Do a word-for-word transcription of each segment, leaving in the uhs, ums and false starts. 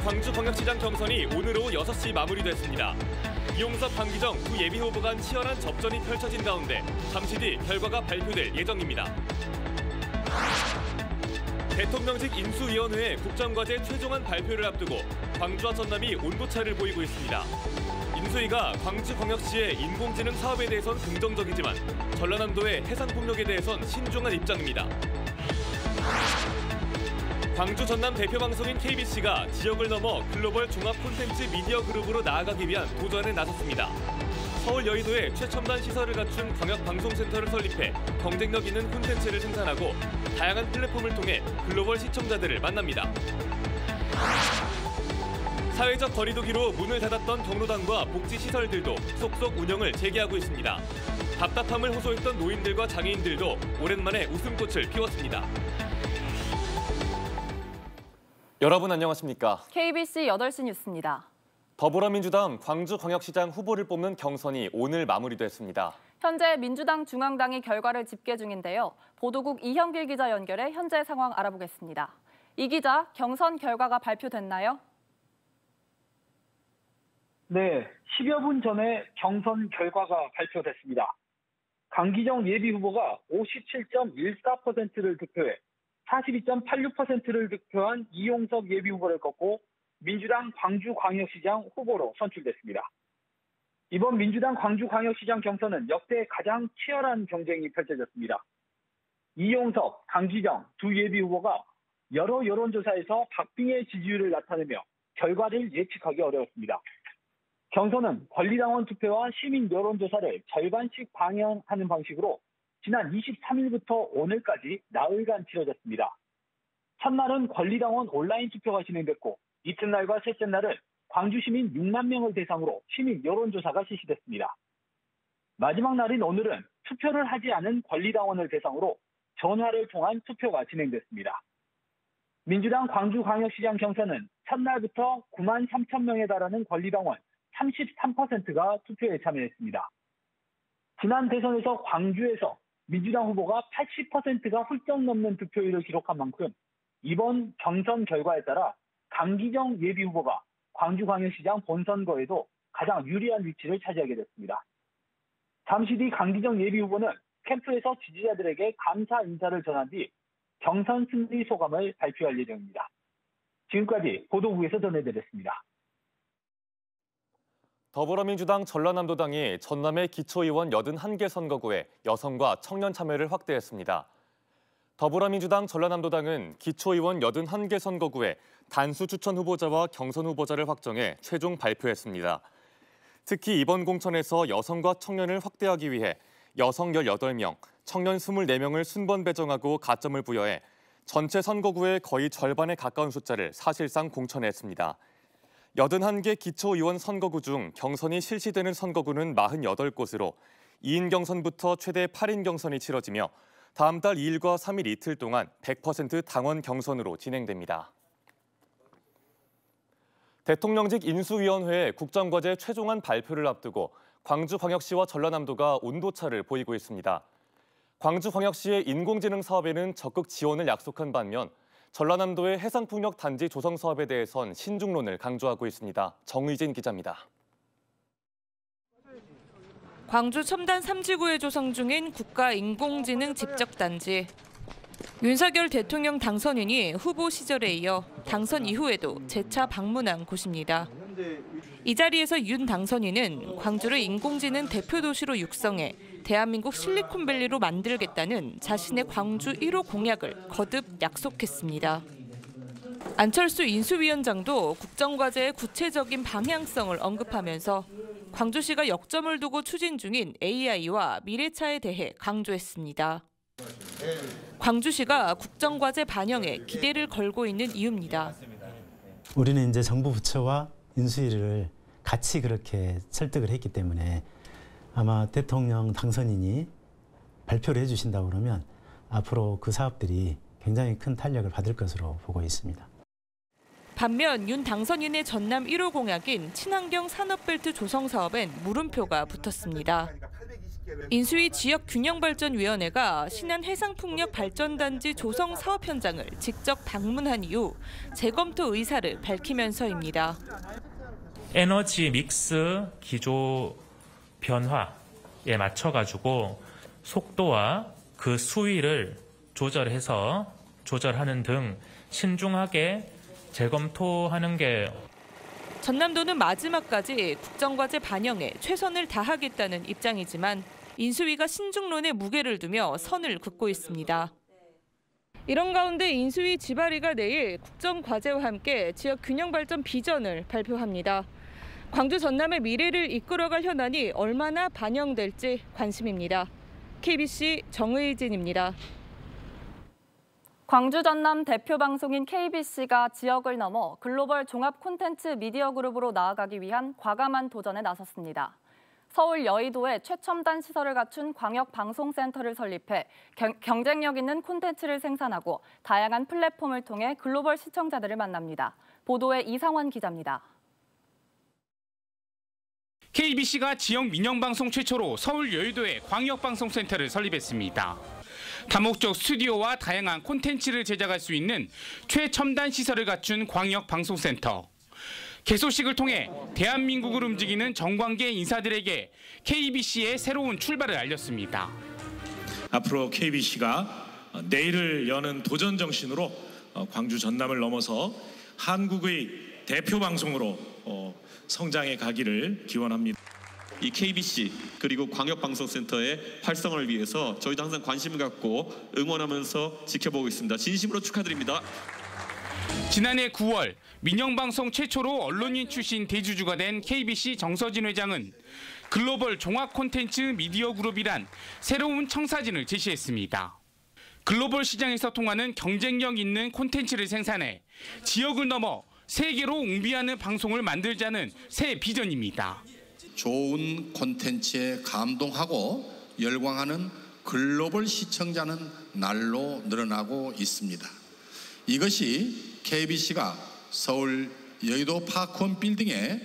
광주광역시장 경선이 오늘 오후 여섯 시 마무리됐습니다. 이용섭, 강기정 두 예비후보 간 치열한 접전이 펼쳐진 가운데 잠시 뒤 결과가 발표될 예정입니다. 대통령직 인수위원회의 국정과제 최종안 발표를 앞두고 광주와 전남이 온도차를 보이고 있습니다. 인수위가 광주광역시의 인공지능 사업에 대해선 긍정적이지만 전라남도의 해상폭력에 대해선 신중한 입장입니다. 광주 전남 대표 방송인 케이비씨가 지역을 넘어 글로벌 종합 콘텐츠 미디어 그룹으로 나아가기 위한 도전에 나섰습니다. 서울 여의도에 최첨단 시설을 갖춘 광역방송센터를 설립해 경쟁력 있는 콘텐츠를 생산하고 다양한 플랫폼을 통해 글로벌 시청자들을 만납니다. 사회적 거리두기로 문을 닫았던 경로당과 복지시설들도 속속 운영을 재개하고 있습니다. 답답함을 호소했던 노인들과 장애인들도 오랜만에 웃음꽃을 피웠습니다. 여러분 안녕하십니까? 케이비씨 여덟 시 뉴스입니다. 더불어민주당 광주광역시장 후보를 뽑는 경선이 오늘 마무리됐습니다. 현재 민주당 중앙당이 결과를 집계 중인데요. 보도국 이형길 기자 연결해 현재 상황 알아보겠습니다. 이 기자, 경선 결과가 발표됐나요? 네, 십여 분 전에 경선 결과가 발표됐습니다. 강기정 예비후보가 오십칠 점 일사 퍼센트를 득표해 사십이 점 팔육 퍼센트를 득표한 이용섭 예비후보를 꺾고 민주당 광주광역시장 후보로 선출됐습니다. 이번 민주당 광주광역시장 경선은 역대 가장 치열한 경쟁이 펼쳐졌습니다. 이용섭, 강기정 두 예비후보가 여러 여론조사에서 박빙의 지지율을 나타내며 결과를 예측하기 어려웠습니다. 경선은 권리당원 투표와 시민 여론조사를 절반씩 방영하는 방식으로 지난 이십삼 일부터 오늘까지 나흘간 치러졌습니다. 첫날은 권리당원 온라인 투표가 진행됐고 이튿날과 셋째 날은 광주 시민 육만 명을 대상으로 시민 여론조사가 실시됐습니다. 마지막 날인 오늘은 투표를 하지 않은 권리당원을 대상으로 전화를 통한 투표가 진행됐습니다. 민주당 광주광역시장 경선은 첫날부터 구만 삼천 명에 달하는 권리당원 삼십삼 퍼센트가 투표에 참여했습니다. 지난 대선에서 광주에서 민주당 후보가 팔십 퍼센트가 훌쩍 넘는 득표율을 기록한 만큼 이번 경선 결과에 따라 강기정 예비후보가 광주광역시장 본선거에도 가장 유리한 위치를 차지하게 됐습니다. 잠시 뒤 강기정 예비후보는 캠프에서 지지자들에게 감사 인사를 전한 뒤 경선 승리 소감을 발표할 예정입니다. 지금까지 보도국에서 전해드렸습니다. 더불어민주당 전라남도당이 전남의 기초의원 여든한 개 선거구에 여성과 청년 참여를 확대했습니다. 더불어민주당 전라남도당은 기초의원 여든한 개 선거구에 단수 추천 후보자와 경선 후보자를 확정해 최종 발표했습니다. 특히 이번 공천에서 여성과 청년을 확대하기 위해 여성 열여덟 명, 청년 이십사 명을 순번 배정하고 가점을 부여해 전체 선거구의 거의 절반에 가까운 숫자를 사실상 공천했습니다. 여든한 개 기초의원 선거구 중 경선이 실시되는 선거구는 사십팔 곳으로 이 인 경선부터 최대 팔 인 경선이 치러지며 다음 달 이 일과 삼 일 이틀 동안 백 퍼센트 당원 경선으로 진행됩니다. 대통령직 인수위원회의 국정과제 최종안 발표를 앞두고 광주광역시와 전라남도가 온도차를 보이고 있습니다. 광주광역시의 인공지능 사업에는 적극 지원을 약속한 반면 전라남도의 해상풍력 단지 조성 사업에 대해선 신중론을 강조하고 있습니다. 정의진 기자입니다. 광주 첨단 삼 지구에 조성 중인 국가인공지능 집적단지. 윤석열 대통령 당선인이 후보 시절에 이어 당선 이후에도 재차 방문한 곳입니다. 이 자리에서 윤 당선인은 광주를 인공지능 대표 도시로 육성해 대한민국 실리콘밸리로 만들겠다는 자신의 광주 일 호 공약을 거듭 약속했습니다. 안철수 인수위원장도 국정과제의 구체적인 방향성을 언급하면서 광주시가 역점을 두고 추진 중인 에이아이와 미래차에 대해 강조했습니다. 광주시가 국정과제 반영에 기대를 걸고 있는 이유입니다. 우리는 이제 정부 부처와 인수위를 같이 그렇게 설득을 했기 때문에 아마 대통령 당선인이 발표를 해주신다고 그러면 앞으로 그 사업들이 굉장히 큰 탄력을 받을 것으로 보고 있습니다. 반면 윤 당선인의 전남 일 호 공약인 친환경 산업벨트 조성 사업엔 물음표가 붙었습니다. 인수위 지역균형발전위원회가 신안 해상풍력발전단지 조성 사업 현장을 직접 방문한 이후 재검토 의사를 밝히면서입니다. 에너지 믹스 기조 변화에 맞춰가지고 속도와 그 수위를 조절해서 조절하는 등 신중하게 재검토하는 게 전남도는 마지막까지 국정과제 반영에 최선을 다하겠다는 입장이지만 인수위가 신중론에 무게를 두며 선을 긋고 있습니다. 이런 가운데 인수위 지발위가 내일 국정과제와 함께 지역균형발전 비전을 발표합니다. 광주 전남의 미래를 이끌어갈 현안이 얼마나 반영될지 관심입니다. 케이비씨 정의진입니다. 광주 전남 대표 방송인 케이비씨가 지역을 넘어 글로벌 종합 콘텐츠 미디어 그룹으로 나아가기 위한 과감한 도전에 나섰습니다. 서울 여의도에 최첨단 시설을 갖춘 광역방송센터를 설립해 경, 경쟁력 있는 콘텐츠를 생산하고 다양한 플랫폼을 통해 글로벌 시청자들을 만납니다. 보도에 이상원 기자입니다. 케이비씨가 지역 민영방송 최초로 서울 여의도에 광역방송센터를 설립했습니다. 다목적 스튜디오와 다양한 콘텐츠를 제작할 수 있는 최첨단 시설을 갖춘 광역방송센터. 개소식을 통해 대한민국을 움직이는 정관계 인사들에게 케이비씨의 새로운 출발을 알렸습니다. 앞으로 케이비씨가 내일을 여는 도전 정신으로 광주 전남을 넘어서 한국의 대표 방송으로 성장해 가기를 기원합니다. 이 케이비씨 그리고 광역방송센터의 활성화를 위해서 저희도 항상 관심을 갖고 응원하면서 지켜보고 있습니다. 진심으로 축하드립니다. 지난해 구월 민영방송 최초로 언론인 출신 대주주가 된 케이비씨 정서진 회장은 글로벌 종합 콘텐츠 미디어 그룹이란 새로운 청사진을 제시했습니다. 글로벌 시장에서 통하는 경쟁력 있는 콘텐츠를 생산해 지역을 넘어 세계로 웅비하는 방송을 만들자는 새 비전입니다. 좋은 콘텐츠에 감동하고 열광하는 글로벌 시청자는 날로 늘어나고 있습니다. 이것이 케이비씨가 서울 여의도 파크원 빌딩에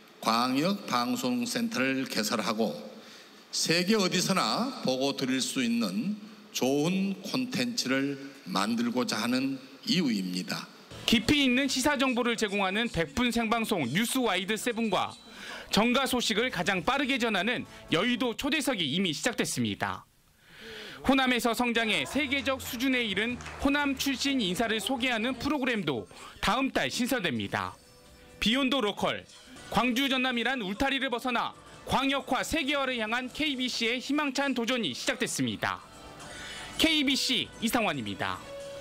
광역방송센터를 개설하고 세계 어디서나 보고 드릴 수 있는 좋은 콘텐츠를 만들고자 하는 이유입니다. 깊이 있는 시사 정보를 제공하는 백 분 생방송 뉴스와이드 세븐과 정가 소식을 가장 빠르게 전하는 여의도 초대석이 이미 시작됐습니다. 호남에서 성장해 세계적 수준에 이른 호남 출신 인사를 소개하는 프로그램도 다음 달 신설됩니다. 비욘드 로컬, 광주 전남이란 울타리를 벗어나 광역화 세계화를 향한 케이비씨의 희망찬 도전이 시작됐습니다. 케이비씨 이상환입니다.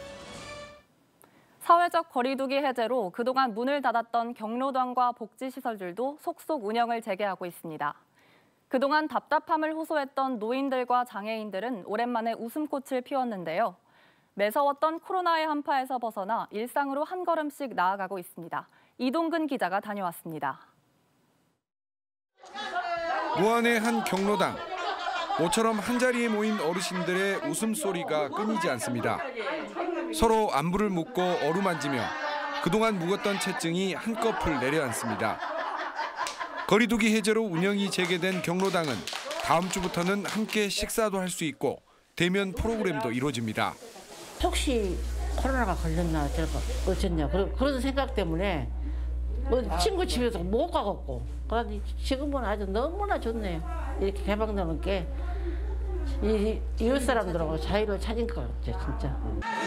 사회적 거리두기 해제로 그동안 문을 닫았던 경로당과 복지시설들도 속속 운영을 재개하고 있습니다. 그동안 답답함을 호소했던 노인들과 장애인들은 오랜만에 웃음꽃을 피웠는데요. 매서웠던 코로나의 한파에서 벗어나 일상으로 한 걸음씩 나아가고 있습니다. 이동근 기자가 다녀왔습니다. 무안의 한 경로당. 모처럼 한자리에 모인 어르신들의 웃음소리가 끊이지 않습니다. 서로 안부를 묻고 어루만지며 그동안 묵었던 채증이 한꺼풀 내려앉습니다. 거리두기 해제로 운영이 재개된 경로당은 다음 주부터는 함께 식사도 할 수 있고 대면 프로그램도 이루어집니다. 혹시 코로나가 걸렸나 저거 어쩌냐 그런 생각 때문에 뭐 친구 집에서 못 가겠고 그러니 지금은 아주 너무나 좋네요. 이렇게 개방되는 게 이 이웃 사람들하고 자유를 찾은 것 같아요, 진짜.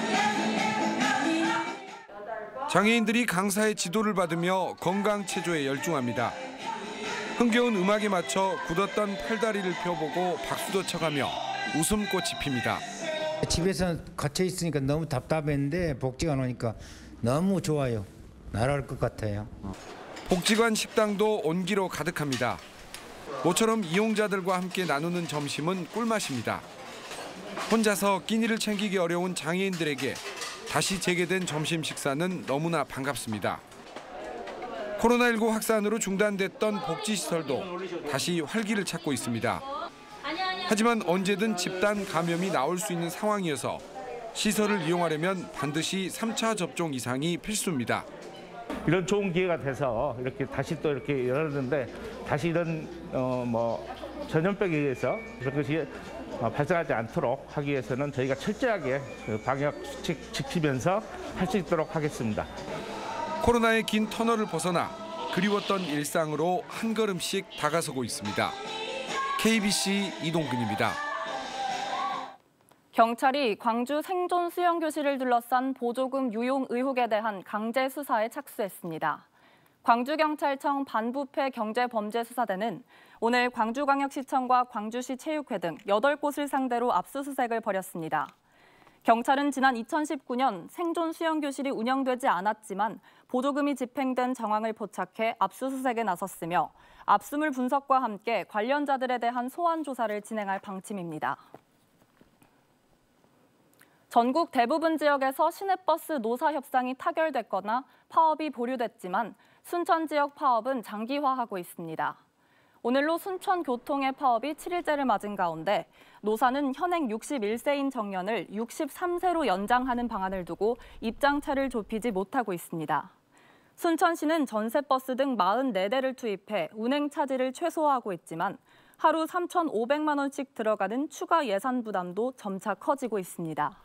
장애인들이 강사의 지도를 받으며 건강 체조에 열중합니다. 흥겨운 음악에 맞춰 굳었던 팔다리를 펴보고 박수도 쳐가며 웃음꽃이 핍니다. 집에서 갇혀 있으니까 너무 답답했는데 복지가 오니까 너무 좋아요. 날아갈 것 같아요. 복지관 식당도 온기로 가득합니다. 모처럼 이용자들과 함께 나누는 점심은 꿀맛입니다. 혼자서 끼니를 챙기기 어려운 장애인들에게 다시 재개된 점심 식사는 너무나 반갑습니다. 코로나십구 확산으로 중단됐던 복지시설도 다시 활기를 찾고 있습니다. 하지만 언제든 집단 감염이 나올 수 있는 상황이어서 시설을 이용하려면 반드시 삼 차 접종 이상이 필수입니다. 이런 좋은 기회가 돼서 이렇게 다시 또 이렇게 열었는데 다시 이런 어 뭐 전염병에 의해서 그런 것이 발생하지 않도록 하기 위해서는 저희가 철저하게 방역 수칙 지키면서 할 수 있도록 하겠습니다. 코로나의 긴 터널을 벗어나 그리웠던 일상으로 한 걸음씩 다가서고 있습니다. 케이비씨 이동근입니다. 경찰이 광주 생존 수영교실을 둘러싼 보조금 유용 의혹에 대한 강제 수사에 착수했습니다. 광주경찰청 반부패 경제범죄수사대는 오늘 광주광역시청과 광주시 체육회 등 여덟 곳을 상대로 압수수색을 벌였습니다. 경찰은 지난 이천십구 년 생존 수영교실이 운영되지 않았지만 보조금이 집행된 정황을 포착해 압수수색에 나섰으며 압수물 분석과 함께 관련자들에 대한 소환 조사를 진행할 방침입니다. 전국 대부분 지역에서 시내버스 노사 협상이 타결됐거나 파업이 보류됐지만 순천 지역 파업은 장기화하고 있습니다. 오늘로 순천교통의 파업이 칠 일째를 맞은 가운데 노사는 현행 육십일 세인 정년을 육십삼 세로 연장하는 방안을 두고 입장차를 좁히지 못하고 있습니다. 순천시는 전세버스 등 사십사 대를 투입해 운행 차질을 최소화하고 있지만 하루 삼천오백만 원씩 들어가는 추가 예산 부담도 점차 커지고 있습니다.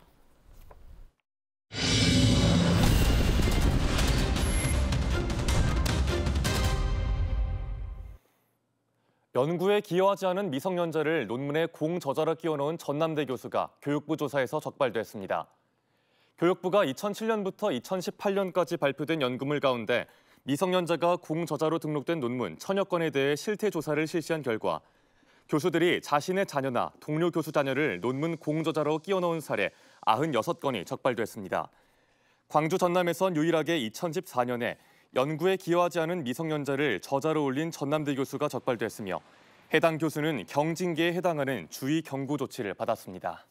연구에 기여하지 않은 미성년자를 논문에 공저자로 끼워넣은 전남대 교수가 교육부 조사에서 적발됐습니다. 교육부가 이천칠 년부터 이천십팔 년까지 발표된 연구물 가운데 미성년자가 공저자로 등록된 논문 천여 건에 대해 실태 조사를 실시한 결과 교수들이 자신의 자녀나 동료 교수 자녀를 논문 공저자로 끼워넣은 사례 구십육 건이 적발됐습니다. 광주 전남에선 유일하게 이천십사 년에 연구에 기여하지 않은 미성년자를 저자로 올린 전남대 교수가 적발됐으며 해당 교수는 경징계에 해당하는 주의 경고 조치를 받았습니다.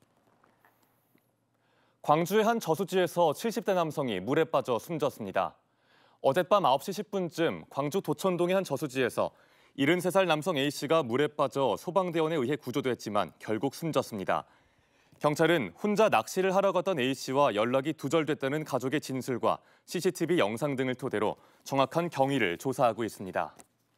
광주의 한 저수지에서 칠십 대 남성이 물에 빠져 숨졌습니다. 어젯밤 아홉 시 십 분쯤 광주 도천동의 한 저수지에서 칠십삼 살 남성 A씨가 물에 빠져 소방대원에 의해 구조됐지만 결국 숨졌습니다. 경찰은 혼자 낚시를 하러 갔던 A씨와 연락이 두절됐다는 가족의 진술과 씨씨티비 영상 등을 토대로 정확한 경위를 조사하고 있습니다.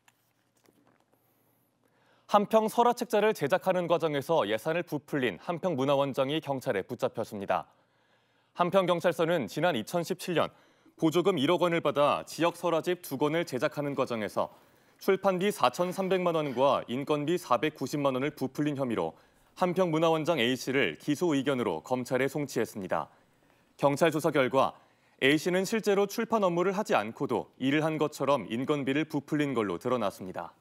한평 설화책자를 제작하는 과정에서 예산을 부풀린 한평 문화원장이 경찰에 붙잡혔습니다. 한평경찰서는 지난 이천십칠 년 보조금 일억 원을 받아 지역 설화집 두 권을 제작하는 과정에서 출판비 사천삼백만 원과 인건비 사백구십만 원을 부풀린 혐의로 한평 문화원장 A씨를 기소 의견으로 검찰에 송치했습니다. 경찰 조사 결과 A씨는 실제로 출판 업무를 하지 않고도 일을 한 것처럼 인건비를 부풀린 걸로 드러났습니다.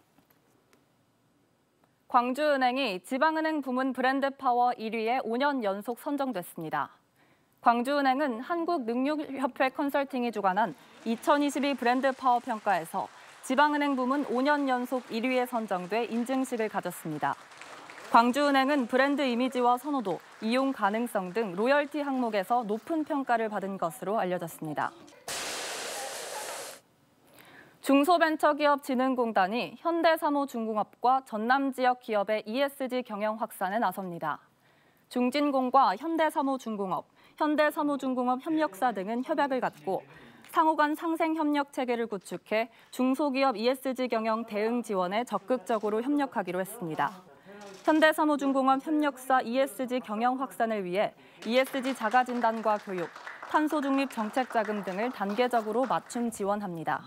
광주은행이 지방은행 부문 브랜드 파워 일 위에 오 년 연속 선정됐습니다. 광주은행은 한국능력협회 컨설팅이 주관한 이천이십이 브랜드 파워 평가에서 지방은행 부문 오 년 연속 일 위에 선정돼 인증식을 가졌습니다. 광주은행은 브랜드 이미지와 선호도, 이용 가능성 등 로열티 항목에서 높은 평가를 받은 것으로 알려졌습니다. 중소벤처기업진흥공단이 현대사무중공업과 전남 지역 기업의 이에스지 경영 확산에 나섭니다. 중진공과 현대사무중공업, 현대사무중공업 협력사 등은 협약을 갖고 상호 간 상생 협력 체계를 구축해 중소기업 이에스지 경영 대응 지원에 적극적으로 협력하기로 했습니다. 현대사무중공업 협력사 이에스지 경영 확산을 위해 이에스지 자가진단과 교육, 탄소중립 정책자금 등을 단계적으로 맞춤 지원합니다.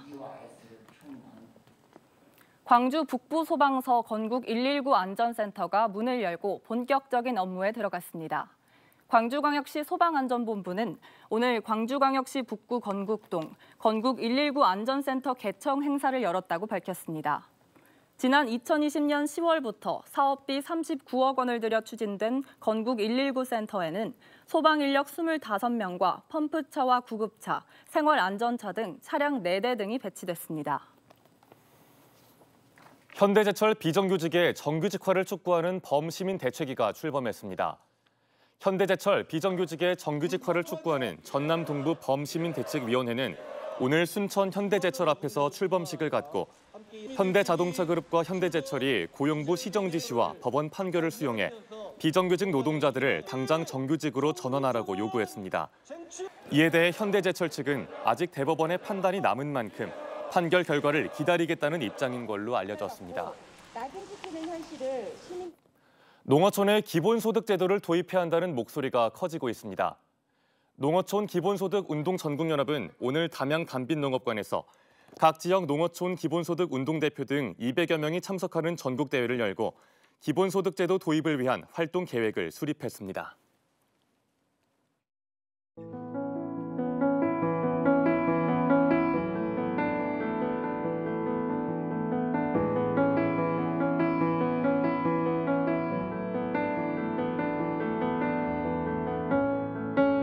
광주 북부소방서 건국 일일구 안전센터가 문을 열고 본격적인 업무에 들어갔습니다. 광주광역시 소방안전본부는 오늘 광주광역시 북구 건국동 건국 일일구 안전센터 개청 행사를 열었다고 밝혔습니다. 지난 이천이십 년 시월부터 사업비 삼십구억 원을 들여 추진된 건국 일일구 센터에는 소방인력 이십오 명과 펌프차와 구급차, 생활안전차 등 차량 네 대 등이 배치됐습니다. 현대제철 비정규직의 정규직화를 촉구하는 범시민 대책위가 출범했습니다. 현대제철 비정규직의 정규직화를 촉구하는 전남 동부 범시민대책위원회는 오늘 순천 현대제철 앞에서 출범식을 갖고 현대자동차그룹과 현대제철이 고용부 시정지시와 법원 판결을 수용해 비정규직 노동자들을 당장 정규직으로 전환하라고 요구했습니다. 이에 대해 현대제철 측은 아직 대법원의 판단이 남은 만큼 판결 결과를 기다리겠다는 입장인 걸로 알려졌습니다. 농어촌에 기본소득 제도를 도입해야 한다는 목소리가 커지고 있습니다. 농어촌 기본소득 운동 전국연합은 오늘 담양 단빛농업관에서 각 지역 농어촌 기본소득 운동 대표 등 이백여 명이 참석하는 전국대회를 열고 기본소득 제도 도입을 위한 활동 계획을 수립했습니다.